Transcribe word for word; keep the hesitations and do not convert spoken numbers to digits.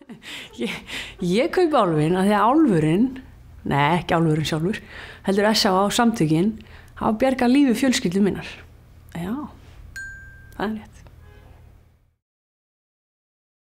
ég, ég kaupi álfinn að því að álfurinn, nei ekki álfurinn sjálfur, heldur S A á samtökin hafa bjargað lífi fjölskyldu minnar. Já, það er rétt.